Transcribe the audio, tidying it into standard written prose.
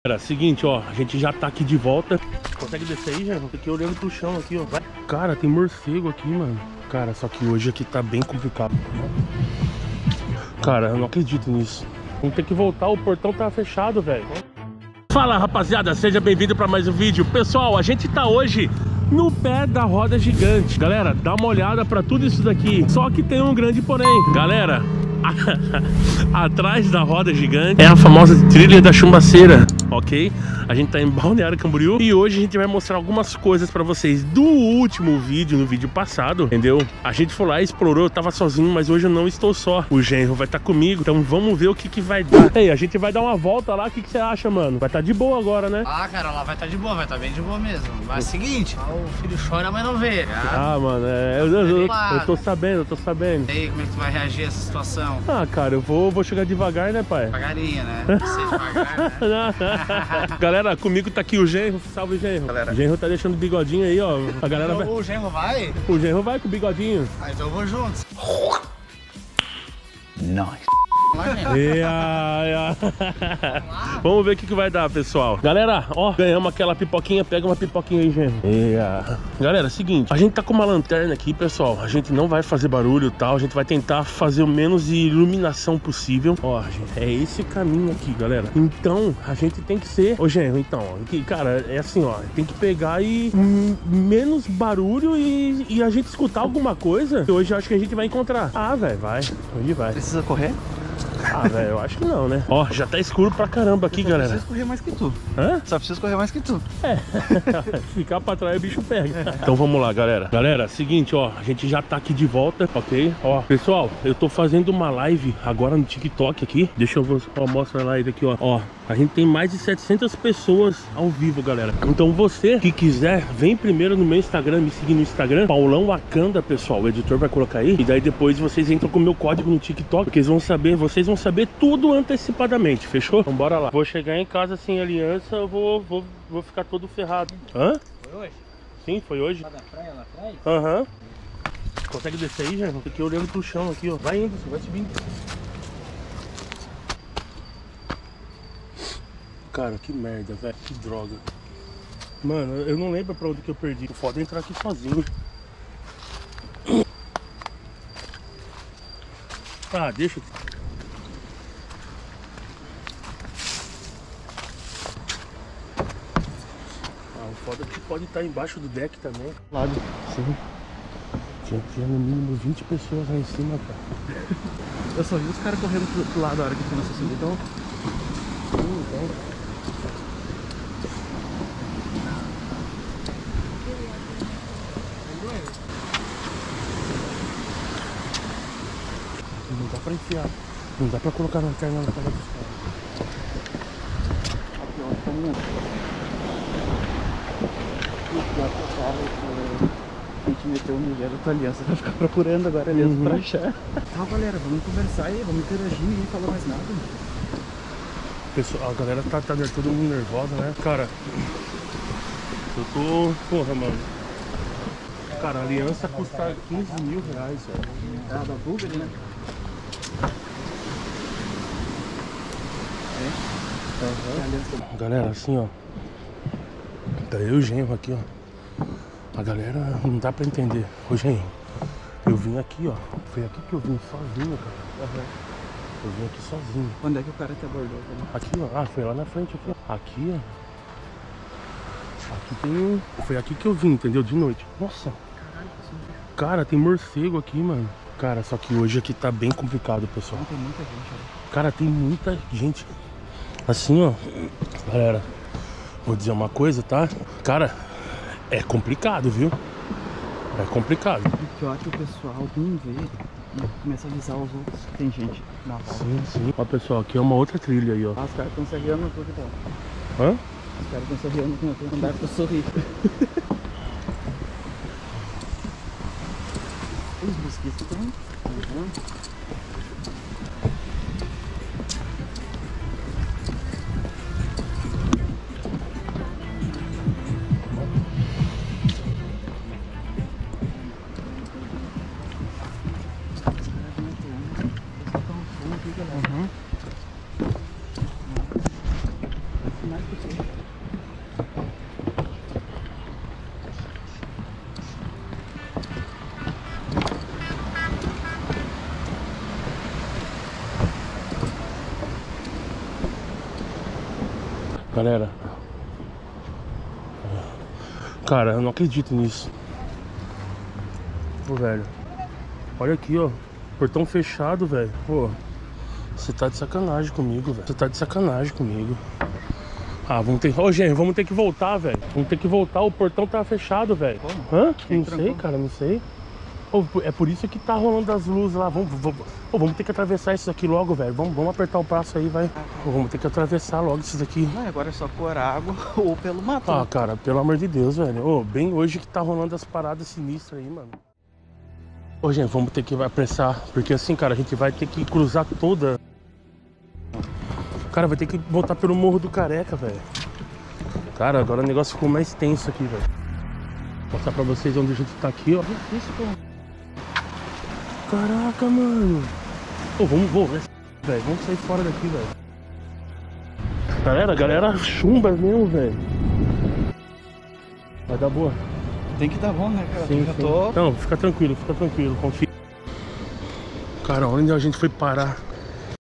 Galera, seguinte, ó, a gente já tá aqui de volta. Consegue descer aí, já? Tô aqui olhando pro chão aqui, ó. Vai. Cara, tem morcego aqui, mano. Cara, só que hoje aqui tá bem complicado. Cara, eu não acredito nisso. Vamos ter que voltar, o portão tá fechado, velho. Fala, rapaziada, seja bem-vindo pra mais um vídeo. Pessoal, a gente tá hoje no pé da roda gigante. Galera, dá uma olhada pra tudo isso daqui. Só que tem um grande porém. Galera, atrás da roda gigante é a famosa trilha da Chumbaceira, ok? A gente tá em Balneário Camboriú e hoje a gente vai mostrar algumas coisas pra vocês do último vídeo, no vídeo passado, entendeu? A gente foi lá, explorou, eu tava sozinho, mas hoje eu não estou só. O genro vai estar comigo, então vamos ver o que vai dar. Ei, a gente vai dar uma volta lá, o que você acha, mano? Vai estar de boa agora, né? Ah, cara, lá vai estar de boa, vai estar bem de boa mesmo. Mas é o seguinte, o filho chora, mas não vê. Ah, mano, eu tô sabendo, E aí, como é que tu vai reagir a essa situação? Ah, cara, eu vou chegar devagar, né, pai? Devagarinho, né? Você devagar, né? Galera, comigo tá aqui o genro. Salve, genro. Galera. O genro tá deixando o bigodinho aí, ó. A galera vai... O genro vai? O genro vai com o bigodinho. Ah, então eu vou junto. Nice. Vamos ver o que vai dar, pessoal. Galera, ó, ganhamos aquela pipoquinha. Pega uma pipoquinha aí, genro. Galera, seguinte, a gente tá com uma lanterna aqui, pessoal. A gente não vai fazer barulho e tal. A gente vai tentar fazer o menos de iluminação possível. Ó, gente, é esse caminho aqui, galera. Então, a gente tem que ser... Ô, genro, então, aqui, cara, é assim, ó. Tem que pegar e... menos barulho e a gente escutar alguma coisa. Que hoje eu acho que a gente vai encontrar. Ah, velho, vai. Hoje vai. Precisa correr? Ah, velho, eu acho que não, né? Ó, já tá escuro pra caramba aqui, galera. Só preciso correr mais que tu. Hã? Só preciso correr mais que tu. É. Ficar pra trás o bicho pega. Então vamos lá, galera. Galera, seguinte, ó. A gente já tá aqui de volta, ok? Ó, pessoal, eu tô fazendo uma live agora no TikTok aqui. Deixa eu mostrar a live aqui, ó. Ó, a gente tem mais de 700 pessoas ao vivo, galera. Então você que quiser, vem primeiro no meu Instagram, me seguir no Instagram, Paulão Wakanda, pessoal. O editor vai colocar aí. E daí depois vocês entram com o meu código no TikTok, porque vocês vão saber tudo antecipadamente, fechou? Então bora lá. Vou chegar em casa sem aliança, eu vou ficar todo ferrado. Hã? Foi hoje? Sim, foi hoje. Lá da praia, lá atrás? Aham. Consegue descer aí, já? Tô aqui olhando pro chão aqui, ó. Vai indo, você vai subindo. Cara, que merda, velho. Que droga. Mano, eu não lembro pra onde que eu perdi. O foda é entrar aqui sozinho. Ah, deixa. Ah, o foda é que pode estar embaixo do deck também. Lado. Sim. Tinha no mínimo 20 pessoas lá em cima, cara. Eu só vi os caras correndo pro lado na hora que começou a subir, então... Não dá pra enfiar. Não dá pra colocar na lanterna na cara dos caras. Aqui, ó, estamos... A gente meteu o Miguel da tua aliança, vai ficar procurando agora a aliança pra achar. Tá, galera, vamos conversar aí, vamos interagir, ninguém falou mais nada. Pessoal, a galera tá todo mundo nervosa, né? Cara, eu tô... Porra, mano. Cara, a aliança custa 15 mil reais, velho. Ah, da Google, né? Galera, assim, ó. Tá eu e o genro aqui, ó. A galera não dá pra entender. Ô, genro, eu vim aqui, ó. Foi aqui que eu vim sozinho, cara. Eu vim aqui sozinho. Onde é que o cara te abordou? Aqui, ó. Ah, foi lá na frente, aqui, ó. Aqui, ó. Aqui tem um... Foi aqui que eu vim, entendeu? De noite. Nossa. Cara, tem morcego aqui, mano. Cara, só que hoje aqui tá bem complicado, pessoal. Tem muita gente, né? Cara, tem muita gente. Assim, ó. Galera, vou dizer uma coisa, tá? Cara, é complicado, viu? É complicado. O pior é que o pessoal não vê e começa a avisar os outros que tem gente na volta. Sim, sim. Ó, pessoal, aqui é uma outra trilha aí, ó. Ah, os caras estão se arriando tudo, então. Hã? Os caras estão se arriando com tudo. Não dá pra sorrir. Os mosquitos estão... Galera, cara, eu não acredito nisso. Pô, velho, olha aqui, ó, portão fechado, velho. Pô, você tá de sacanagem comigo, velho. Você tá de sacanagem comigo. Ah, vamos ter... Ô, gente, vamos ter que voltar, velho. Vamos ter que voltar, o portão tá fechado, velho. Hã? Não sei, cara, não sei. Ô, é por isso que tá rolando as luzes lá. Vamos ter que atravessar isso aqui logo, velho. Vamos apertar o passo aí, vai. Ô, vamos ter que atravessar logo isso daqui. Não, agora é só por água ou pelo mato. Ah, cara, pelo amor de Deus, velho. Ô, bem hoje que tá rolando as paradas sinistras aí, mano. Ô, gente, vamos ter que apressar. Porque assim, cara, a gente vai ter que cruzar toda. Cara, vai ter que voltar pelo Morro do Careca, velho. Cara, agora o negócio ficou mais tenso aqui, velho. Vou mostrar pra vocês onde a gente tá aqui, ó. Isso, pô. Caraca, mano. Pô, velho. Vamos sair fora daqui, velho. Galera chumba mesmo, velho. Vai dar boa. Tem que dar bom, né, cara? Sim, Já sim. tô... Não, fica tranquilo, confia. Cara, onde a gente foi parar?